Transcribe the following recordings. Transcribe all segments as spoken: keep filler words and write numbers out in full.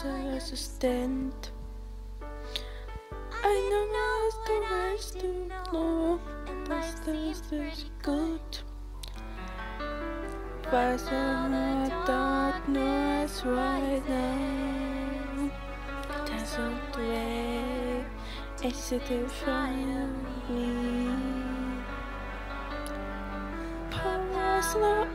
assistant. I know what's the worst to know, but this is good. But I don't know what's right now. Doesn't wait, it's to find me. Powers not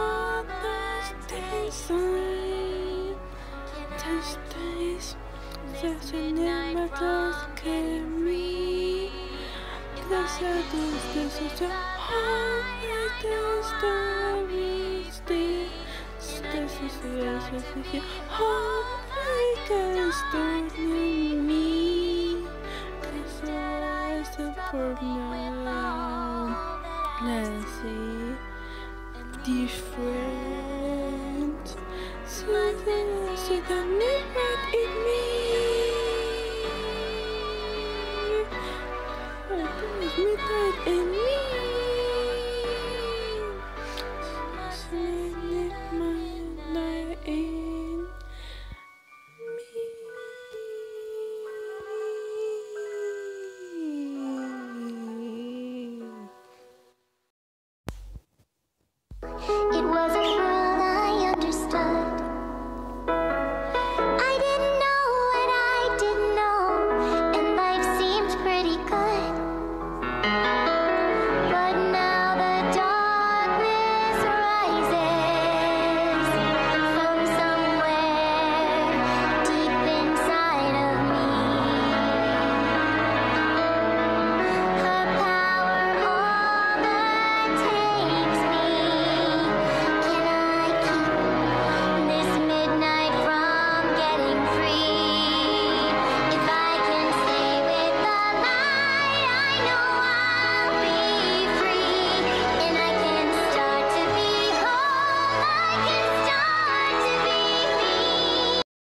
understand. Touch days, there's a never does care me. There's a distance, there's a hard stories. This is the answer. How I can start me. Cause I was a poor man. Let's see. Different. So the never in me. What is midnight in me? It was a world I understood. I didn't know what I didn't know, and life seemed pretty good.